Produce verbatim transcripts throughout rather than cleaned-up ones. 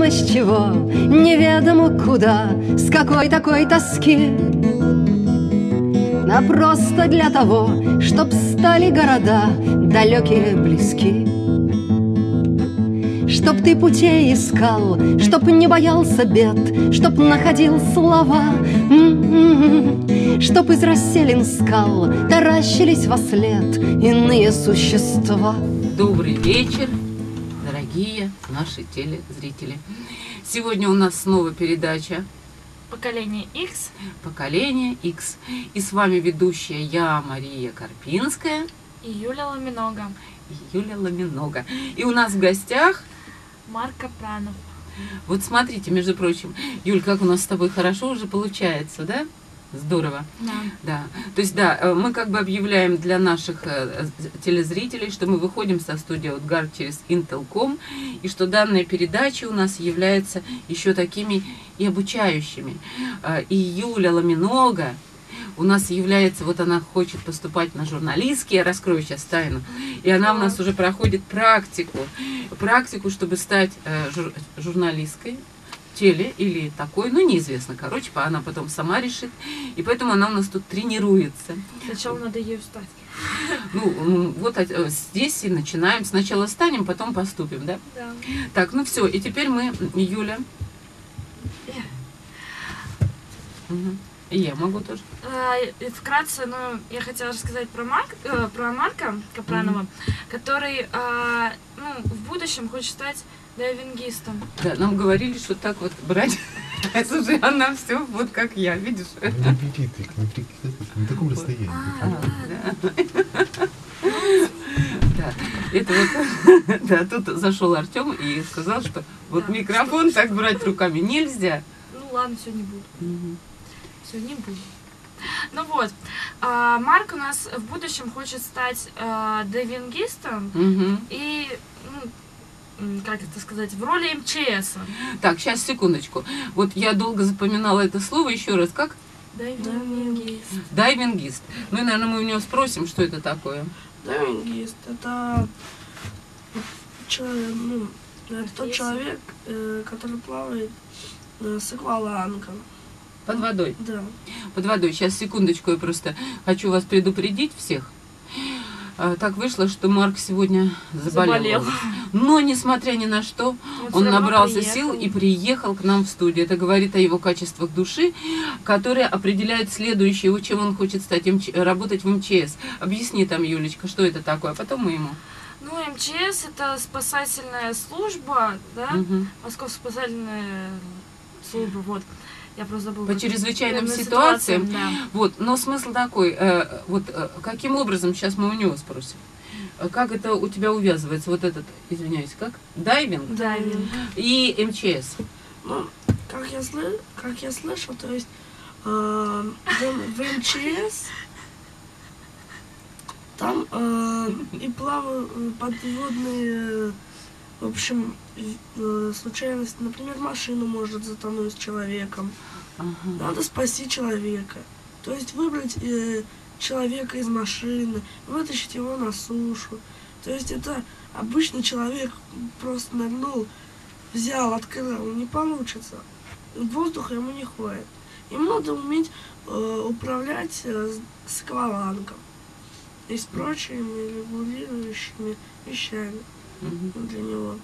неведомо с чего, неведомо куда, с какой такой тоски. А просто для того, чтоб стали города далекие близки. Чтоб ты путей искал, чтоб не боялся бед, чтоб находил слова, м-м-м. Чтоб из расселин скал таращились во след иные существа. Добрый вечер, дорогие наши телезрители. Сегодня у нас снова передача Поколение Икс. Поколение Икс. И с вами ведущая я, Мария Карпинская. И Юля Ламинога. И Юля Ламинога. И у нас в гостях Марк Капранов. Вот смотрите, между прочим, Юль, как у нас с тобой хорошо уже получается, да? Здорово. Да. Да. То есть, да, мы как бы объявляем для наших телезрителей, что мы выходим со студии Outguard через Интел точка ком, и что данная передача у нас является еще такими и обучающими. И Юля Ламинога у нас является, вот она хочет поступать на журналистский, я раскрою сейчас тайну, и она у нас уже проходит практику, практику, чтобы стать жур, журналисткой, теле или такой, ну неизвестно, короче, она потом сама решит, и поэтому она у нас тут тренируется. Сначала надо ее встать. Ну, вот здесь и начинаем, сначала станем, потом поступим, да? Да. Так, ну все, и теперь мы, Юля. Угу. И я могу тоже. А, вкратце, ну, я хотела рассказать про, Марк, э, про Марка Капранова, mm-hmm. который а, ну, в будущем хочет стать дайвингистом. Да, нам говорили, что так вот брать. Слушай, она все вот как я, видишь? Не бери ты, не на таком расстоянии. Да, это вот, да, тут зашел Артем и сказал, что вот микрофон так брать руками нельзя. Ну ладно, все, не буду. Все, не буду. Ну вот, а, Марк у нас в будущем хочет стать а, дайвингистом угу. и, ну, как это сказать, в роли эм че эса. Так, сейчас, секундочку. Вот я долго запоминала это слово, еще раз, как? Дайвингист. Дайвингист. Ну и, наверное, мы у него спросим, что это такое. Дайвингист — это, ну, это тот человек, который плавает с аквалангом. Под водой? Да. Под водой. Сейчас, секундочку, я просто хочу вас предупредить всех. Так вышло, что Марк сегодня заболел. Заболел. Но, несмотря ни на что, он, он набрался приехал. сил и приехал к нам в студию. Это говорит о его качествах души, которые определяют следующее, чем он хочет стать, работать в эм че эс. Объясни там, Юлечка, что это такое, а потом мы ему. Ну, эм че эс — это спасательная служба, да? Угу. Московская спасательная служба, вот. Я просто забыла. По чрезвычайным ситуациям. ситуациям да. Вот, но смысл такой, э, вот э, каким образом, сейчас мы у него спросим, как это у тебя увязывается, вот этот, извиняюсь, как? Дайвинг? Дайвинг. И эм че эс. Ну, как я, сл как я слышал, то есть э, в, в эм че эс там э, и плавают подводные, в общем, случайность, например, машину может затонуть с человеком. Ага. Надо спасти человека. То есть выбрать э, человека из машины, вытащить его на сушу. То есть это обычный человек просто нырнул, взял, открыл, не получится. Воздуха ему не хватит. Ему надо уметь э, управлять э, с аквалангом и с прочими регулирующими вещами угу. для него.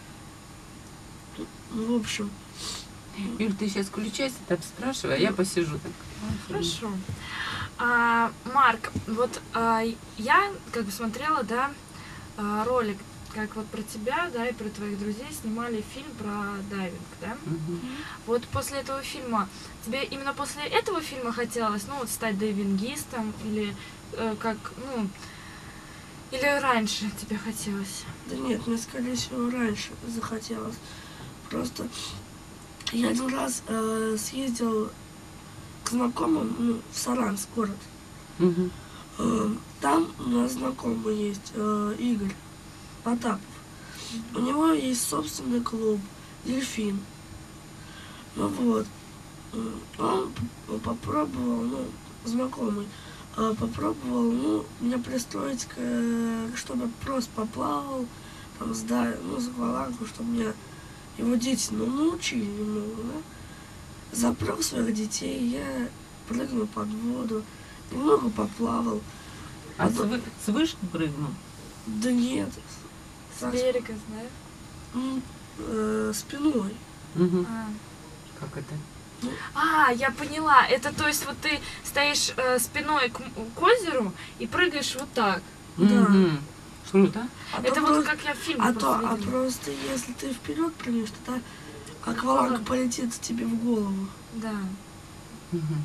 В общем. Юль, ты сейчас включайся, так спрашивай, а я посижу так. Хорошо. А, Марк, вот а, я как бы смотрела, да, а, ролик, как вот про тебя, да, и про твоих друзей снимали фильм про дайвинг, да? Угу. Вот после этого фильма, тебе именно после этого фильма хотелось, ну, вот стать дайвингистом или э, как, ну, или раньше тебе хотелось? Да нет, мне, скорее всего, раньше захотелось. Просто я один раз э, съездил к знакомым, ну, в Саранск, город. Угу. Э, там у нас знакомый есть, э, Игорь Потапов. У него есть собственный клуб «Дельфин». Ну вот, он попробовал, ну, знакомый, э, попробовал, ну, меня пристроить, к, чтобы просто поплавал, там, с, ну, с аквалангом, чтобы меня его дети, ну, научили немного, да. Запрыг своих детей, я прыгнул под воду, немного поплавал. А Потом- свы- свыше прыгнул? Да нет, С так, берега, знаешь? м, э, спиной. Мгм. А. Как это? А, я поняла. Это то есть вот ты стоишь э, спиной к, м- к озеру и прыгаешь вот так. Да. Мгм. Круто. А Это то вот просто- как я в фильме А, то, просто а видела. просто если ты вперед прыгнешь, тогда акваланга Ага. полетит тебе в голову. Да. Мгм.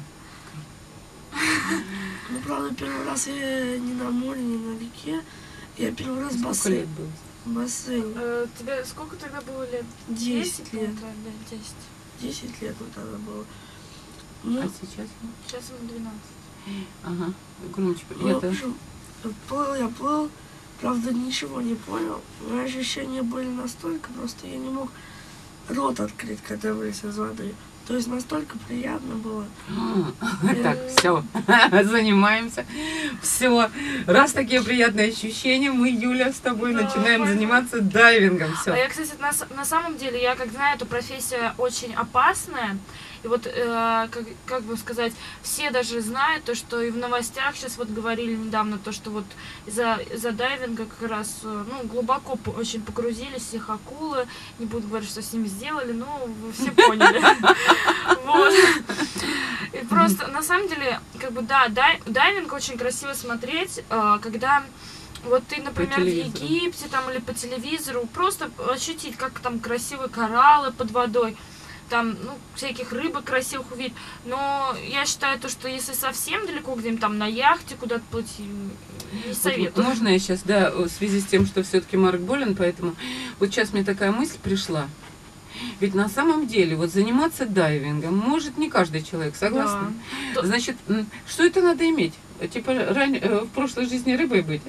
Ну, правда, первый раз я не на море, не на реке. Я первый раз в Сколько бассейн. лет было? В бассейн. Э, тебе сколько тогда было лет? Десять лет. по-моему, да, десять. Десять лет вот тогда было. Ну, А сейчас? Сейчас ему двенадцать. Ага. Громче. ну, в Это... общем, плыл я плыл, правда, ничего не понял. Мои ощущения были настолько, просто я не мог рот открыть, когда вылез из воды. То есть настолько приятно было. Так, все, занимаемся. Все. Раз такие приятные ощущения, мы, Юля, с тобой Да, начинаем пойдем. заниматься дайвингом. А Все. я, кстати, на, с- на самом деле, я как знаю, эта профессия очень опасная. И вот, э, как, как бы сказать, все даже знают то, что и в новостях сейчас вот говорили недавно, то, что вот из-за из-за дайвинга как раз, э, ну, глубоко по- очень погрузились их акулы. Не буду говорить, что с ними сделали, но вы все поняли. Вот. И просто, на самом деле, как бы, да, дай- дайвинг очень красиво смотреть, э, когда вот ты, например, в телевизору. Египте там или по телевизору, просто ощутить, как там красивые кораллы под водой, там, ну, всяких рыбок красивых увидеть. Но я считаю то, что если совсем далеко где-нибудь там на яхте куда-то плыть, м, не Вот советую. можно я сейчас, да, в связи с тем, что все-таки Марк болен, поэтому вот сейчас мне такая мысль пришла. Ведь на самом деле вот заниматься дайвингом может не каждый человек, согласна? Да. То- Значит, м, что это надо иметь? Типа ран- э, в прошлой жизни рыбой быть?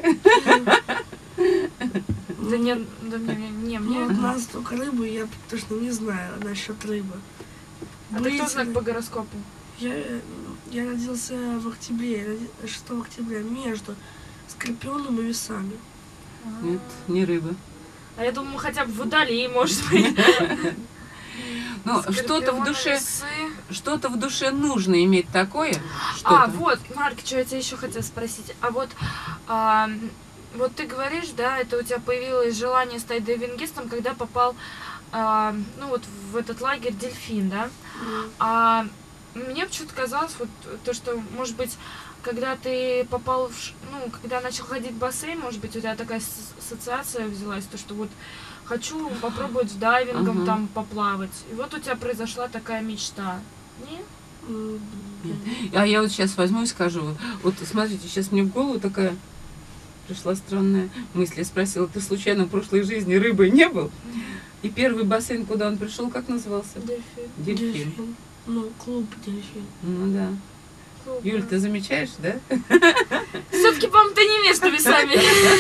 Да нет, да мне, не, Ну, мне... у нас только рыбы, я точно не знаю насчет рыбы. А ты кто Быть- знак по гороскопу? Я, я родился в октябре, я роди- шестого октября, между Скорпионом и Весами. Нет, не рыба. А я думаю, хотя бы водолей, может быть. Но что-то в Скорпионы, душе, весы. что-то в душе нужно иметь такое. А, Что-то. вот, Марк, что я тебя еще хотела спросить. А вот, а, вот ты говоришь, да, это у тебя появилось желание стать дайвингистом, когда попал, а, ну вот в этот лагерь «Дельфин», да? А мне почему-то казалось, вот то, что, может быть, когда ты попал в, ш- ну, когда начал ходить в бассейн, может быть, у тебя такая с- ассоциация взялась, то, что вот хочу попробовать с дайвингом Ага. там поплавать. И вот у тебя произошла такая мечта. Не? М, А я вот сейчас возьму и скажу, вот, вот смотрите, сейчас мне в голову такая пришла странная мысль. Я спросила, ты случайно в прошлой жизни рыбой не был? И первый бассейн, куда он пришел, как назывался? Дельфин. Дельфин. Дельфин. Ну, клуб дельфин. Ну да. Юль, ты замечаешь, да? Все-таки, по-моему, ты не между весами.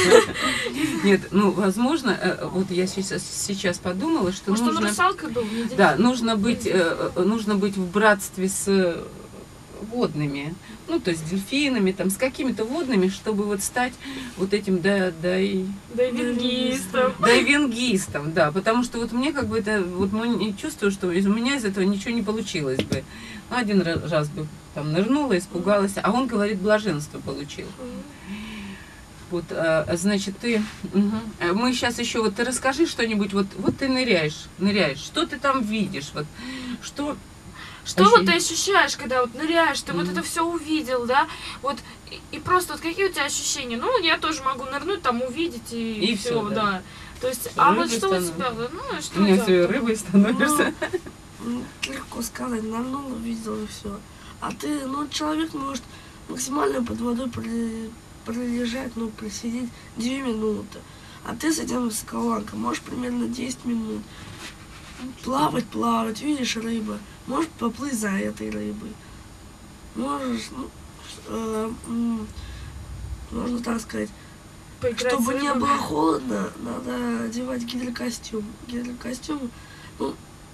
Нет, ну, возможно, э, вот я сейчас, сейчас подумала, что Может, он нужно... русалкой был? не Да, дельфин? нужно быть, э, э, нужно быть в братстве с э, водными, ну, то есть дельфинами, там, с какими-то водными, чтобы вот стать вот этим, да, дай, Дайвингистом. дайвингистом, да, потому что вот мне как бы это, вот ну, не чувствую, что из- у меня из этого ничего не получилось бы. Ну, один ра- раз бы там нырнула, испугалась, а он говорит, блаженство получил. Вот, а, значит, ты, мгм. А мы сейчас еще, вот ты расскажи что-нибудь, вот, вот ты ныряешь, ныряешь, что ты там видишь, вот, что... Что вот Ощущ- ты ощущаешь, когда вот ныряешь, ты вот Мгм. это все увидел, да? Вот и, и просто вот какие у тебя ощущения? Ну, я тоже могу нырнуть, там увидеть и, И все, всё, да. да. То есть, а вот Рыбой что у становишься. тебя? Ну, и что У у меня тебя? все рыбой становишься. Ну, легко сказать, нырнул, увидел и все. А ты, ну, человек может максимально под водой проли- пролежать, ну, просидеть две минуты. А ты с этим с аквалангом можешь примерно десять минут. Плавать, плавать, видишь рыбу, можешь поплыть за этой рыбой. Можешь, ну, э, м, можно так сказать, Поиграть чтобы с не рыбой? было холодно, надо одевать гидрокостюм. Гидрокостюм, ну,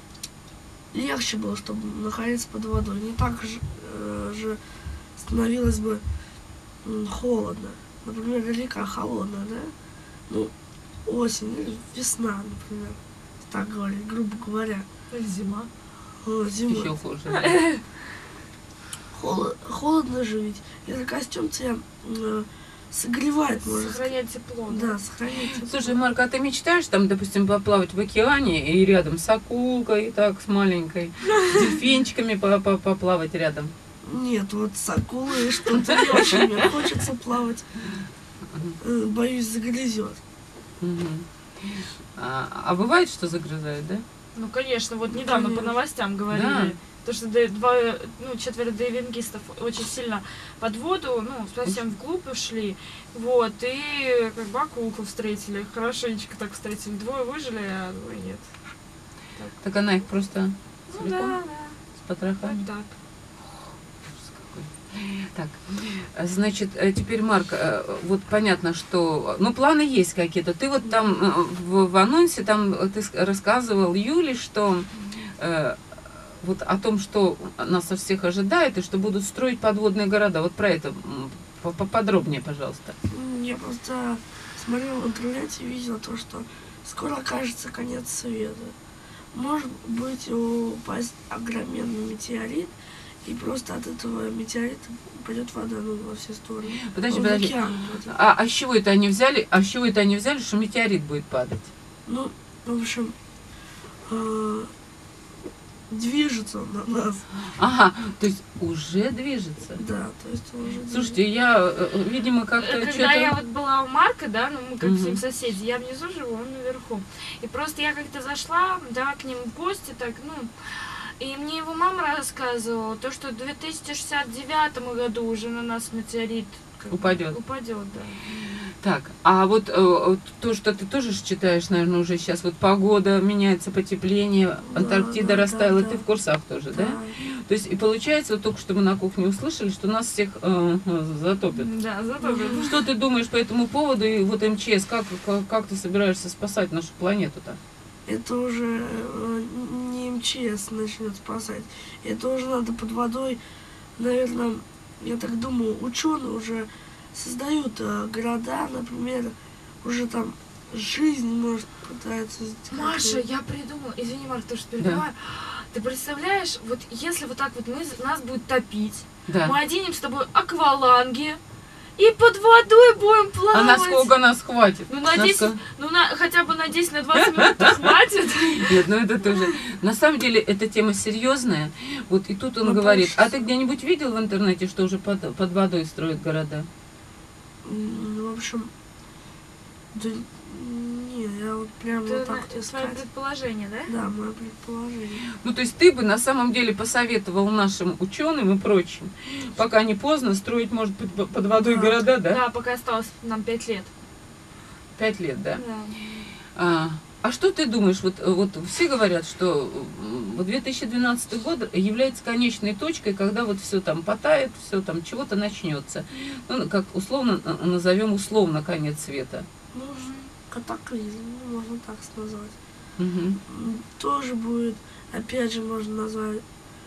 легче было, чтобы находиться под водой. Не так же, э, же становилось бы м, холодно. Например, река холодная, да? Ну, осень или весна, например. так говорить, грубо говоря. Зима. О, зимой. Еще хуже. Холод, холодно же ведь. Если костюм тебя э, согревает, можно сказать. Сохранять тепло. Да, сохранять тепло. Слушай, Марк, а ты мечтаешь там, допустим, поплавать в океане и рядом с акулкой, так, с маленькой, с дельфинчиками по- по- поплавать рядом? Нет, вот с акулой что-то не очень мне хочется плавать. Э, Боюсь, загрызет. Мгм. А, а бывает, что загрызают, да? Ну, конечно, вот недавно по Конечно. новостям говорили, Да. то, что д- два, ну, четверо дайвингистов очень сильно под воду, ну, совсем вглубь ушли, вот, и как бы акулку встретили, хорошенечко так встретили, двое выжили, а двое нет. Так она их просто Ну целиком да, с да, потрохами? так, так. Ужас какой. Так, э, значит, э, теперь, Марк, э, вот понятно, что, ну, планы есть какие-то. Ты вот там э, в, в анонсе, там э, ты с- рассказывал Юле, что э, вот о том, что нас со всех ожидает, и что будут строить подводные города. Вот про это м, по- поподробнее, пожалуйста. М, Я просто смотрел в интернете и видел то, что скоро окажется конец света. Может быть, упасть огроменный метеорит, и просто от этого метеорита пойдет вода, ну, во все стороны. Подожди, В подожди. океан пойдет. А, а с чего это они взяли? А с чего это они взяли, что метеорит будет падать? Ну, в общем, э, движется он на нас. Ага, то есть уже движется. Да, то есть он уже Слушайте, я, э, видимо, как-то Когда что-то... я вот была у Марка, да, ну мы как Мгм. с ним соседи, я внизу живу, он наверху. И просто я как-то зашла, да, к ним в гости, так, ну, и мне его мама рассказывала, то, что в две тысячи шестьдесят девятом году уже на нас метеорит как бы Упадет. Упадет, да. Так, а вот э, вот то, что ты тоже ж читаешь, наверное, уже сейчас, вот погода меняется, потепление, Да, Антарктида да, растаяла, да, ты да. в курсах тоже, да? Да. То есть, и получается, вот только что мы на кухне услышали, что нас всех э, затопит. Да, зато как- Что ты думаешь по этому поводу, и вот МЧС, как, как, как ты собираешься спасать нашу планету-то? Это уже э, не МЧС начнет спасать. Это уже надо под водой, наверное, я так думаю, ученые уже создают э, города, например, уже там жизнь может пытаются сделать. Маша, я придумала, извини, Марк, то, что перебиваю. Ты представляешь, вот если вот так вот мы, нас будет топить, Да. мы оденем с тобой акваланги и под водой будем плавать. А насколько нас хватит? Ну, на десять, Насколько- ну на, хотя бы на десять, на двадцать минут хватит. Нет, ну это тоже. На самом деле, эта тема серьезная. Вот и тут он Ну, говорит, а получится. ты где-нибудь видел в интернете, что уже под, под водой строят города? М, В общем, да не, я вот прям Это вот так на- вот твое искать. предположение, да? Да, мое предположение. Ну, то есть ты бы на самом деле посоветовал нашим ученым и прочим, пока не поздно, строить, может быть, под под водой Да. города, да? Да, пока осталось нам пять лет. Пять лет, да? Да. А, а что ты думаешь? Вот, вот все говорят, что м, вот две тысячи двенадцатый год является конечной точкой, когда вот все там потает, все там чего-то начнется. Ну, как условно э, назовем условно конец света. Ну, катаклизм, ну, можно так назвать. Мгм. М, Тоже будет, опять же, можно назвать,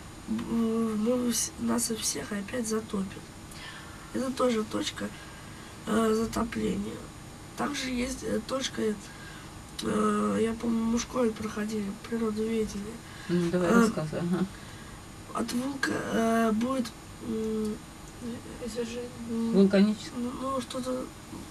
м, мы вс- нас и всех опять затопит. Это тоже точка э, затопления. Также есть э, точка, э, я помню, мы в школе проходили природоведение. Ну, давай А, рассказывай. Ага. От вулка э, будет м, Извержение. м, Вулканический. ну, ну, что-то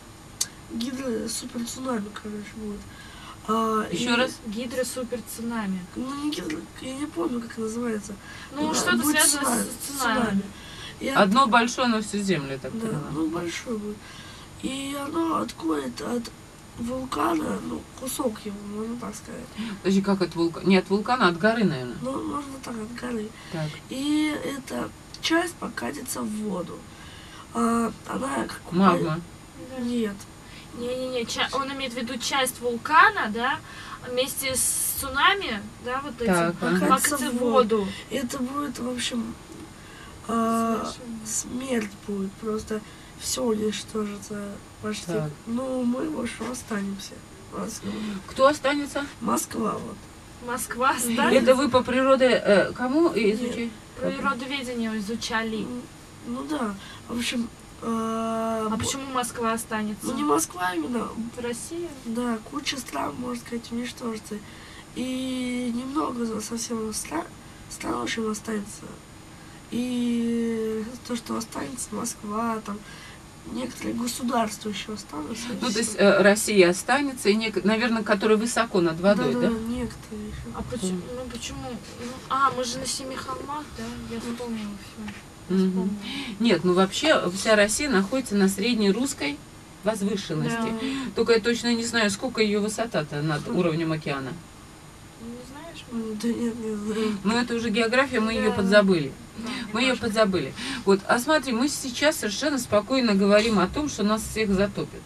гидро супер цунами, короче, будет. А, Еще и- раз. Гидро супер цунами. Ну, не гидро, я не помню, как называется. Ну, Да, что-то будет связано с цунами. И от- Одно большое на всю землю, я так Да, поняла. ну большой будет. И оно отходит от вулкана, ну, кусок его, можно так сказать. Подожди, как от вулкана? Не от вулкана, а от горы, наверное. Ну, можно так, от горы. Так. И эта часть покатится в воду. А, она как... Магма. Нет. Не-не-не, ча- он имеет в виду часть вулкана, да, вместе с цунами, да, вот этим, Так, ага. покатится в воду. Это будет, в общем, а, смерть будет. Просто все уничтожится почти. Так. Ну, мы, в общем, останемся. Москва, Кто останется? Москва вот. Москва, да? Это вы по природе э, кому изучаете? Природоведение изучали. М, Ну да, в общем... э, А бо- почему Москва останется? Ну не Москва именно, Россия? да, куча стран, можно сказать, уничтожится. И немного совсем стран, стран в общем останется. И то, что останется, Москва, там, некоторые государства еще останутся. Ну, то есть э, Россия останется, и, нек... наверное, которые высоко над водой, да? Да, да, некоторые еще. А почему? Ну почему? Ну, а, мы же на Семи холмах, да? Я вспомнила все. Мгм. Нет, ну вообще вся Россия находится на средней русской возвышенности. Да. Только я точно не знаю, сколько ее высота-то над уровнем океана. Не знаешь? М, Да нет, не знаю. Но это уже география, мы ее Да. подзабыли. Да, Мы ее неважно. подзабыли. Вот, а смотри, мы сейчас совершенно спокойно говорим о том, что нас всех затопит.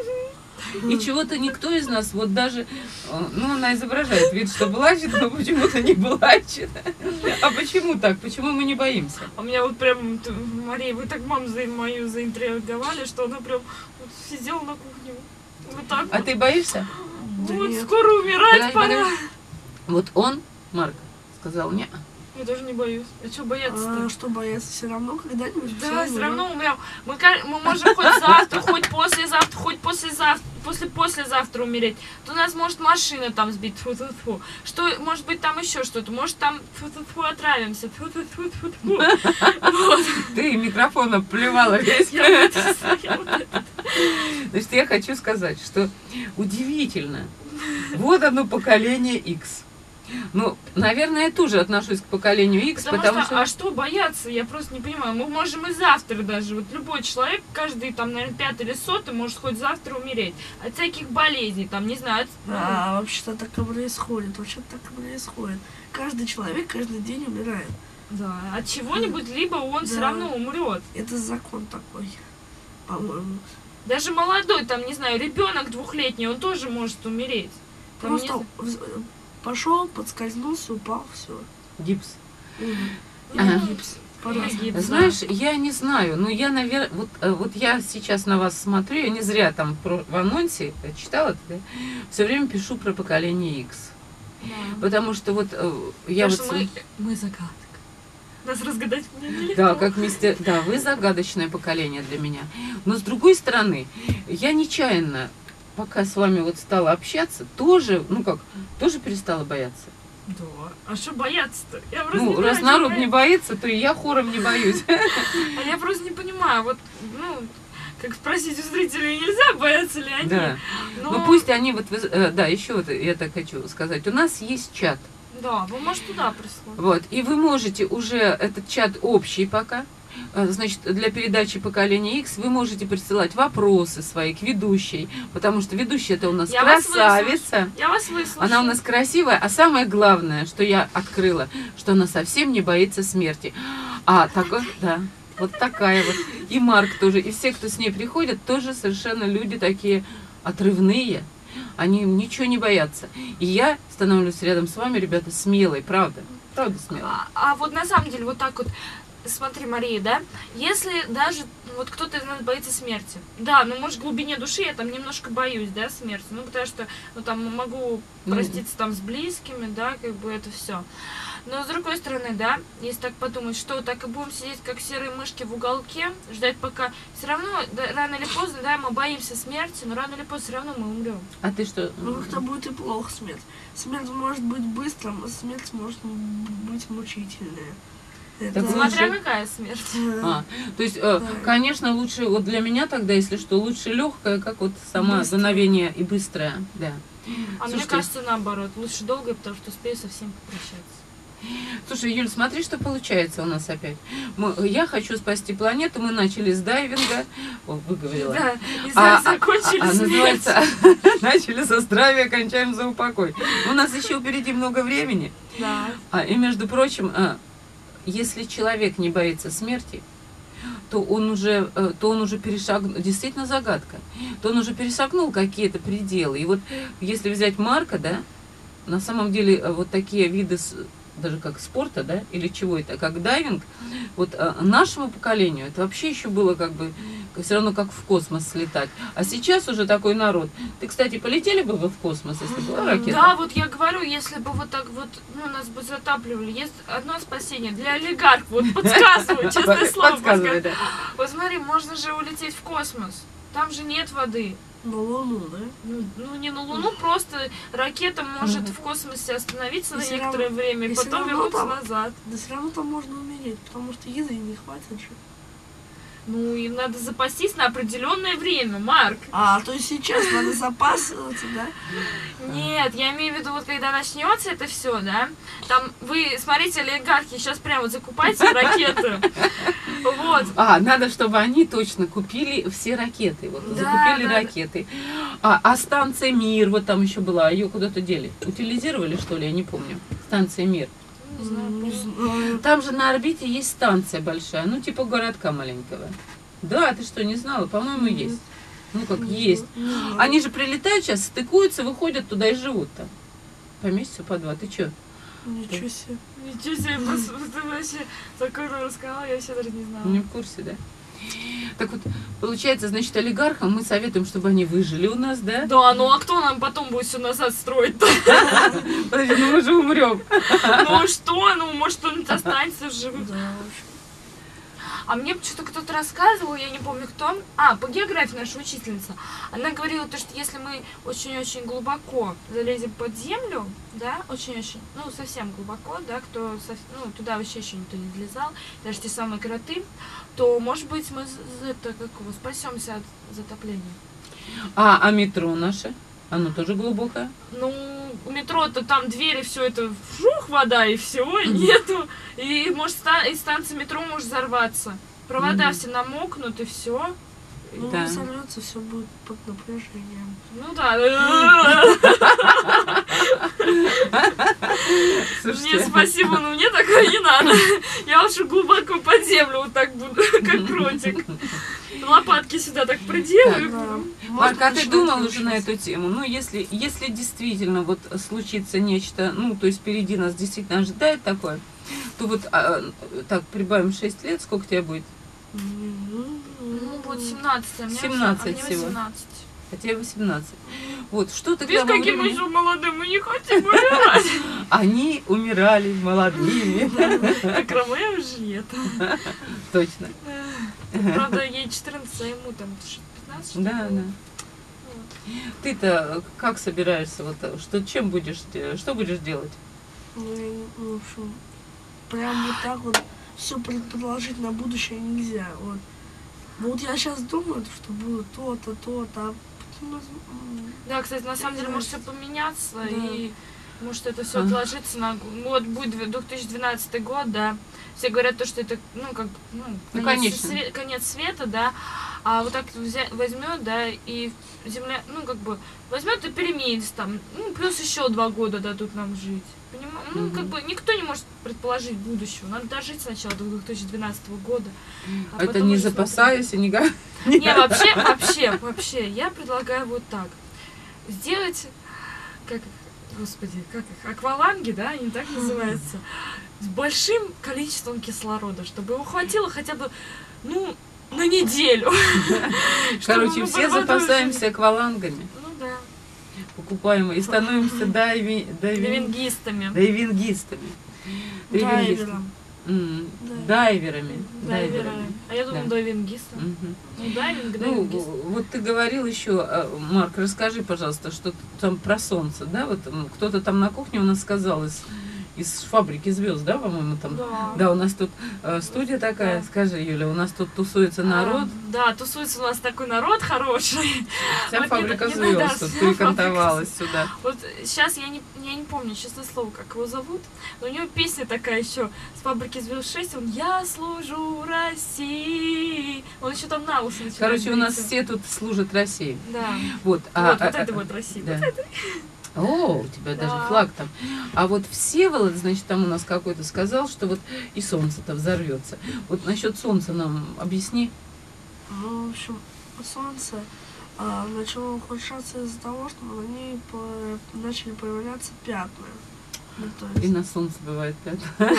И чего-то никто из нас, вот даже, э, ну, она изображает вид, что плачет, но почему-то не плачет. А почему так? Почему мы не боимся? А у меня вот прям, т- Мария, вы так маму за мою заинтриговали, что она прям вот сидела на кухне. Вот так А вот. ты боишься? Да Вот нет. скоро умирать Подожди, пора. подожди. Вот он, Марк, сказал, не. Я тоже не боюсь. А что бояться-то? А что бояться? Все равно когда-нибудь. Да, все равно умрем. Мы, ка- мы можем хоть завтра, хоть послезавтра, хоть послезавтра, после послезавтра умереть. То у нас может машина там сбить, фу-фу-фу. Что, может быть, там еще что-то. Может, там фу-фу-фу отравимся. Фу-фу-фу-фу-фу. Вот. Ты микрофона плевала весь. Я вот это- я вот это. Значит, я хочу сказать, что удивительно. Вот одно поколение X. Ну, наверное, я тоже отношусь к поколению X, Потому, потому что, что... а что бояться? Я просто не понимаю. Мы можем и завтра даже. Вот любой человек, каждый там, наверное, пятый или сотый, может хоть завтра умереть. От всяких болезней, там, не знаю, от... А вообще-то так и происходит. Вообще-то так и происходит. Каждый человек каждый день умирает. Да, от чего-нибудь, либо он все Да. равно умрет. Это закон такой, по-моему. Даже молодой, там, не знаю, ребенок двухлетний, он тоже может умереть. Там, не Просто знаю. пошел, подскользнулся, упал, все. Гипс. Ага. Гипс. Или По-разному. гипс, да. Знаешь, я не знаю, но я, наверное, вот, э, вот я сейчас на вас смотрю, я не зря там про- в анонсе э, читала, да, все время пишу про поколение X. Да. Потому что вот э, я Потому вот... что с- мы, мы загадок. Нас разгадать мне нелегко. Да, как мистер... Да, вы загадочное поколение для меня. Но с другой стороны, я нечаянно, пока с вами вот стала общаться, тоже, ну как, тоже перестала бояться. Да. А что бояться-то? Я просто Ну, не знаю, раз чего народ не бояться. боится, то и я хором не боюсь. А я просто не понимаю, вот, ну, как спросить у зрителей, нельзя, боятся ли они? Да. Но... Ну пусть они вот, вы- э, да, еще вот я так хочу сказать, у нас есть чат, Да, вы можете туда прислать. вот, и вы можете уже, этот чат общий пока, э, значит, для передачи поколения X вы можете присылать вопросы свои к ведущей, потому что ведущая это у нас Я вас красавица, Я вас выслушаю. она у нас красивая, а самое главное, что я открыла, что она совсем не боится смерти, а такой, да. Вот такая вот. И Марк тоже. И все, кто с ней приходят, тоже совершенно люди такие отрывные. Они ничего не боятся. И я становлюсь рядом с вами, ребята, смелой, правда. Правда смелой. А, а вот на самом деле, вот так вот, смотри, Мария, да, если даже вот кто-то из нас боится смерти, да, ну, может, в глубине души я там немножко боюсь, да, смерти, ну, потому что, ну, там, могу Ну. проститься там с близкими, да, как бы это все. Но, с другой стороны, да, если так подумать, что так и будем сидеть, как серые мышки в уголке, ждать пока, все равно, да, рано или поздно, да, мы боимся смерти, но рано или поздно все равно мы умрем. А ты что? Ну, как-то будет и плохо смерть. Смерть может быть быстрым, а смерть может быть мучительная. Это... Так вы Смотря же- какая смерть. э, А, то есть, э, Да. конечно, лучше, вот для меня тогда, если что, лучше легкое, как вот сама Быстрое. дуновение и быстрое, да. А мне Слушайте, кажется, наоборот, лучше долго, потому что успею совсем попрощаться. Слушай, Юль, смотри, что получается у нас опять. Мы, я хочу спасти планету, мы начали с дайвинга, о, выговорила. Да, и А, за- закончили а, а, смерть. называется, начали со здравия, кончаем за упокой. У нас еще впереди много времени. Да. А, и, между прочим, а, если человек не боится смерти, то он уже, э, то он уже перешагнул, действительно загадка, то он уже перешагнул какие-то пределы. И вот если взять Марка, да, на самом деле э, вот такие виды, с- даже как спорта, да, или чего это, как дайвинг, вот э, нашему поколению это вообще еще было как бы все равно как в космос слетать. А сейчас уже такой народ. Ты, кстати, полетели бы вы в космос, если была ракета? Да, вот я говорю, если бы вот так вот, ну, нас бы затапливали, есть одно спасение для олигархов, вот подсказываю, честное слово. Подсказывай, подсказываю. да. Вот смотри, можно же улететь в космос, там же нет воды. На Луну, да? Ну, ну, не на Луну, просто ракета может Мгм. в космосе остановиться на Если некоторое равно- время, и если потом равно вернуться там- назад. Да все равно там можно умереть, потому что еды не хватит же. Ну, им надо запастись на определенное время, Марк. А, то есть сейчас надо запасываться, да? Нет, я имею в виду, вот когда начнется это все, да, там вы, смотрите, олигархи, сейчас прямо вот закупайте ракеты. Вот. А, надо, чтобы они точно купили все ракеты. Вот, Да, закупили да, да. ракеты. А, а станция Мир, вот там еще была, ее куда-то дели. Утилизировали, что ли, я не помню. Станция Мир. Не знаю, Не помню. знаю. Там же на орбите есть станция большая, ну типа городка маленького. Да, ты что, не знала? По-моему, Нет. есть. Ну как, Не есть. знаю, не знаю. Они же прилетают сейчас, стыкуются, выходят туда и живут там. По месяцу, по два. Ты что? Ничего себе. Ничего себе, пос- ты вообще такое рассказала, я вообще даже не знала. Не в курсе, да? Так вот, получается, значит, олигархам мы советуем, чтобы они выжили у нас, да? Да, ну а кто нам потом будет все назад строить-то? Подожди, ну мы же умрем. Ну а что, ну может кто-нибудь останется живым. Да, в общем. А мне что-то кто-то рассказывал, я не помню кто. А, по географии наша учительница. Она говорила, то, что если мы очень-очень глубоко залезем под землю, да, очень-очень, ну, совсем глубоко, да, кто, сов- ну, туда вообще еще никто не влезал, даже те самые кроты, то, может быть, мы з- это, как его, спасемся от затопления. А, а метро наше? Оно тоже глубокое? Ну, у метро-то там двери, все это, фух, вода, и все, и нету. И, может, ста- и станция метро может взорваться. Провода Мгм. все намокнут, и все. Ну, Да. взорвется, все будет под напряжением. Ну да. Слушайте, Нет, спасибо, но мне такое не надо. Я лучше глубоко под землю вот так буду, как кротик. Лопатки сюда так приделаю. Да. Марк, Можно а ты начинать думал уже на учиться. эту тему? Ну, если, если действительно вот случится нечто, ну, то есть впереди нас действительно ожидает такое, то вот, а, так, прибавим шесть лет, сколько тебе будет? Ну, будет семнадцать, а мне семнадцать а мне всего. восемнадцать. А тебе восемнадцать. Вот, что ты Видишь, к тому каким мы времени- еще молодым, мы не хотим умирать. Они умирали молодыми. Как Ромео и Джульетта. Точно. Правда, ей четырнадцать, а ему там пятнадцать, что ли, Да, было? да. Ты-то как собираешься, вот, что, чем будешь, де- что будешь делать? Ну, я не- в общем, прям вот так вот все предположить на будущее нельзя. Вот. Ну вот я сейчас думаю, что будет то-то, то-то, а потом, м, Да, кстати, на самом Я деле не может все знаю. поменяться, Да. и может это все Ага. отложится на... Ну, вот будет две тысячи двенадцатый год, да. Все говорят то, что это, ну, как, ну, Ну, конец, конечно. све- конец света, да. А вот так взя- возьмет, да, и Земля, ну, как бы, возьмет и переменится там. Ну, плюс еще два года дадут нам жить. Понимаешь? Ну, Мгм. как бы, никто не может предположить будущего. Надо дожить сначала до две тысячи двенадцатого года. а Это потом не уже запасаясь и не га- смотреть. Не, вообще, вообще, вообще, я предлагаю вот так. Сделать, как, их, господи, как их, акваланги, да, они так называются, с большим количеством кислорода, чтобы его хватило хотя бы, ну, на неделю. Короче, Чтобы мы все под водой запасаемся жили. аквалангами, Ну да, покупаем и становимся дайви, дайви, дайвингистами. дайвингистами. Дайвингистами. дайвером. М, Да. Дайверами. Дайверами. А я думаю, Да. дайвингистами. Мгм. Ну, дайвинг, Ну, дайвингист. вот ты говорил еще, а, Марк, расскажи, пожалуйста, что ты там про солнце, да? Вот м, кто-то там на кухне у нас сказал из, из фабрики звезд, да, по-моему, там. Да. Да, у нас тут э, студия такая, Да. скажи, Юля, у нас тут тусуется народ, А, да, тусуется у нас такой народ хороший. вся вот не- фабрика не надо, звезд тут вся перекантовалась сюда. Вот сейчас я не, я не помню, честное слово, как его зовут, но у него песня такая еще с фабрики звезд шесть, он «Я служу России». Он еще там на уши начинает Короче, у нас говорить. все тут служат России. Да. Вот, а, вот, а, вот а, это вот Россия. да. Вот это. О, у тебя Да. даже флаг там. А вот Всеволод, значит, там у нас какой-то сказал, что вот и солнце-то взорвется. Вот насчет солнца нам объясни. Ну, в общем, солнце а, начало ухудшаться из-за того, что на ней по- начали появляться пятна. Ну, то И есть, на солнце бывает пятна.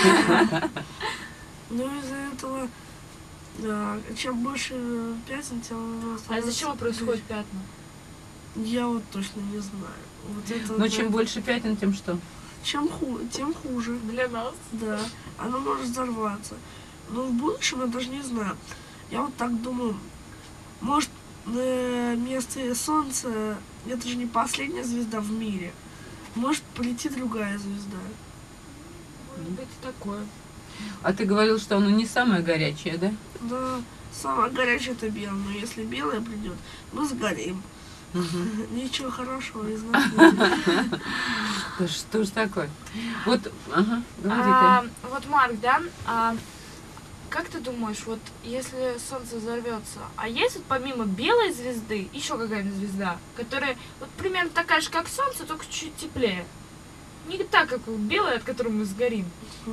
ну, из-за этого, да, чем больше пятен, тем оно А становится из-за чего происходят пятна? Я вот точно не знаю. Вот это, Но да. чем больше пятен, тем что? Чем ху... тем хуже. Для нас. Да, оно может взорваться. Но в будущем я даже не знаю. Я вот так думаю, может, на месте Солнца это же не последняя звезда в мире. Может прийти другая звезда. Может быть и такое. А ты говорил, что оно не самое горячее, да? Да, самое горячее это белое, но если белое придет, мы сгорим. Мгм. Ничего хорошего из нас не будет. Да что ж такое? Вот, ага, говори А, вот, Марк, да, а, как ты думаешь, вот если Солнце взорвется, а есть вот помимо белой звезды еще какая-нибудь звезда, которая вот примерно такая же, как Солнце, только чуть теплее? Не так, как белая, от которой мы сгорим.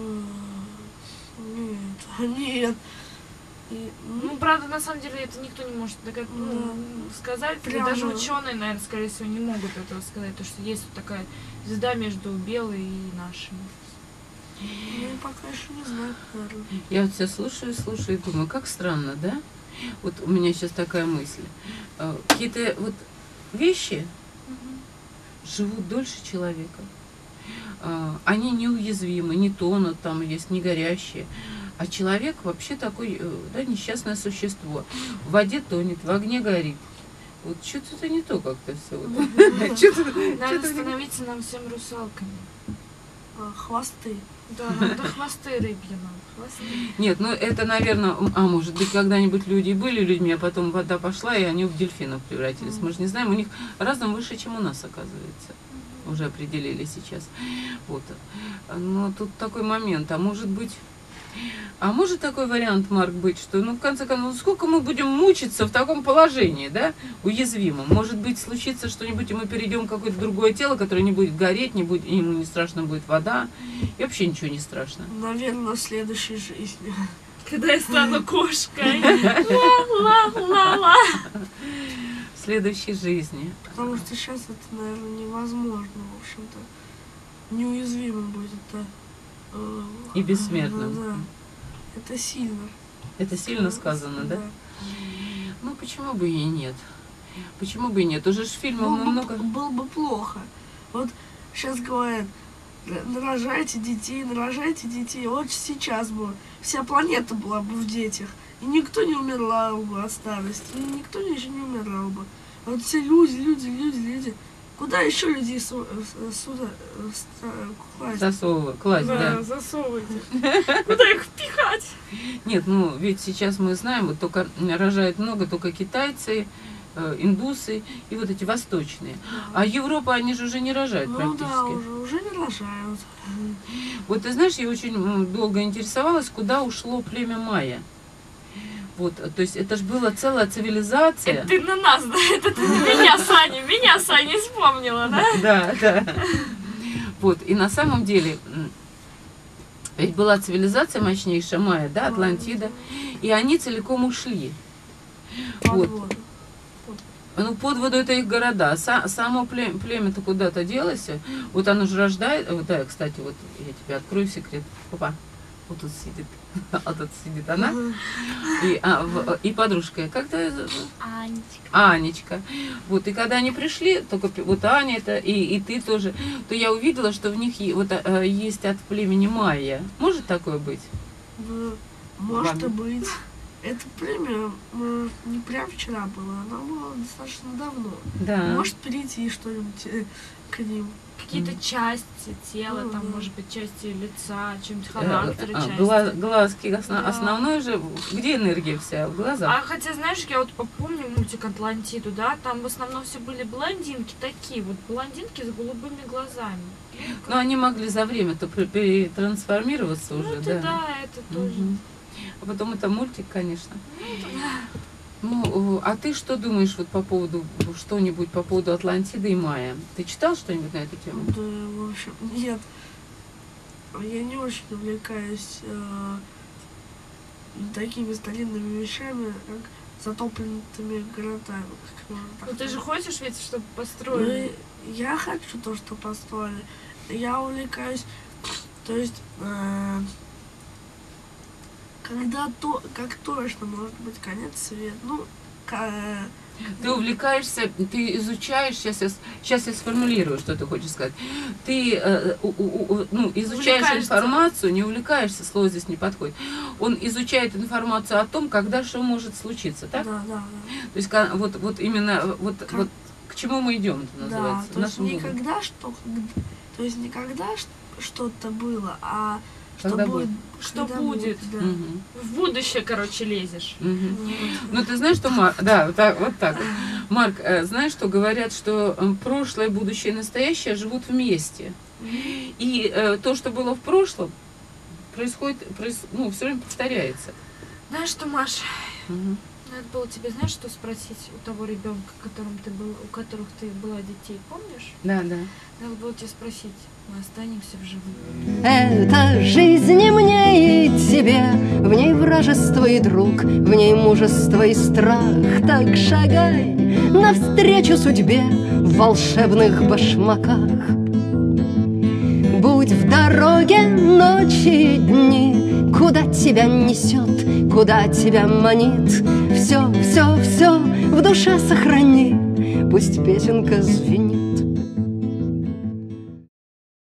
Нет, нет. И, Ну, правда, на самом деле это никто не может догад- ну, сказать. И Прямо. даже ученые, наверное, скорее всего, не могут этого сказать, то что есть вот такая звезда между белой и нашими. ну, пока еще не знаю, наверное. Я вот тебя слушаю, слушаю и думаю, как странно, да? Вот у меня сейчас такая мысль. Э, Какие-то вот вещи живут дольше человека. Э, Они неуязвимы, не тонут, там есть не горящие. А человек вообще такой, э, да, несчастное существо. В воде тонет, в огне горит. Вот что-то это не то как-то все. Надо становиться нам всем русалками. А, хвосты. Да, надо хвосты рыбьи нам. Хвосты. Нет, ну это, наверное, а может быть, когда-нибудь люди и были людьми, а потом вода пошла, и они в дельфинов превратились. Мы же не знаем, у них разум выше, чем у нас, оказывается. Уже определили сейчас. Вот. Но тут такой момент, а может быть... А может такой вариант, Марк, быть, что, ну, в конце концов, ну, сколько мы будем мучиться в таком положении, да, уязвимым? Может быть, случится что-нибудь, и мы перейдем в какое-то другое тело, которое не будет гореть, не будет, ему не страшно будет вода, и вообще ничего не страшно. Наверное, в следующей жизни. Когда я стану кошкой. Ла-ла-ла-ла. В следующей жизни. Потому что сейчас это, наверное, невозможно, в общем-то. Неуязвимым будет это. э, И бессмертным. Да, это сильно. Это сильно сказано, да? Ну, почему бы и нет? Почему бы и нет? Уже ж фильмов Было бы, много... было бы плохо. Вот сейчас говорят, нарожайте детей, нарожайте детей. Вот сейчас бы вся планета была бы в детях. И никто не умирал бы от старости. И никто ничего не умирал бы. А вот все люди, люди, люди, люди. Куда еще людей су- э, сюда э, ста- класть? Засовывать, класть, да. Да, засовывайте. Куда их впихать? Нет, ну ведь сейчас мы знаем, вот только рожают много, только китайцы, э, индусы и вот эти восточные. А Европа, они же уже не рожают Ну практически. да, уже, уже не рожают. Вот ты знаешь, я очень м, долго интересовалась, куда ушло племя майя. Вот, то есть это же была целая цивилизация. Это ты на нас, да? Это ты на меня, Саня. Меня, Саня, вспомнила, да? Да, да. Вот, и на самом деле, м, ведь была цивилизация мощнейшая майя, да, Атлантида, и они целиком ушли. Вот. Подводы. Ну, под воду это их города. Са- само пле- племя-то куда-то делось. Вот оно же рождает. Вот, да, кстати, вот я тебе открою секрет. Опа, вот тут сидит. А тут сидит она. И, а, в- и подружка. Как-то Анечка. Анечка. Вот, и когда они пришли, только п- вот Аня это, и, и ты тоже, то я увидела, что в них е- вот, э, есть от племени майя. Может такое быть? Ну, может Ладно. быть. Это племя ну, не прям вчера было, оно было достаточно давно. Да. Может прийти что-нибудь э, к ним. Какие-то части тела, Ну, там, да. может быть, части лица, чем-нибудь Э, характера, а, части. гла- глазки, осно- Да. основное же, где энергия вся? В глазах. А хотя, знаешь, я вот помню мультик Атлантиду, да, там в основном все были блондинки такие, вот блондинки с голубыми глазами. Но они могли за время-то пр- перетрансформироваться Ну, уже, это да. да, это тоже. Мгм. А потом это мультик, конечно. Ну, э, а ты что думаешь вот по поводу, что-нибудь по поводу Атлантиды и майя? Ты читал что-нибудь на эту тему? Да, в общем, нет. Я не очень увлекаюсь э, такими старинными вещами, как затопленными городами. Как можно так Ну ты же сказать. хочешь ведь, чтобы Ну, построили? и я хочу то, что построили. Я увлекаюсь, то есть, э, когда то, как точно может быть конец света. Ну, ка- Ты увлекаешься, ты изучаешь, сейчас я, сейчас я сформулирую, что ты хочешь сказать. Ты э, у, у, ну, изучаешь информацию, не увлекаешься, слово здесь не подходит. Он изучает информацию о том, когда что может случиться, так? Да, да, да. То есть вот, вот именно вот, как... вот к чему мы идем, это называется. Да, то есть никогда что, то есть никогда что-то было, а Когда что будет, что когда будет. Да. Угу. В будущее, короче, лезешь. Угу. Вот. Ну ты знаешь, что Марк, да, вот так, вот так. Марк, э, знаешь, что говорят, что э, прошлое, будущее и настоящее живут вместе. И э, то, что было в прошлом, происходит, проис, ну, все время повторяется. Знаешь что, Маш, Угу. надо было тебе, знаешь, что спросить у того ребенка, которым ты был, у которых ты была детей, помнишь? Да, да. Надо было тебе спросить, мы останемся в живых. Это жизнь и мне, и тебе, в ней вражество и друг, в ней мужество и страх. Так шагай навстречу судьбе в волшебных башмаках. Будь в дороге ночи и дни, куда тебя несет, куда тебя манит. Все, все, все в душе сохрани, пусть песенка звенит.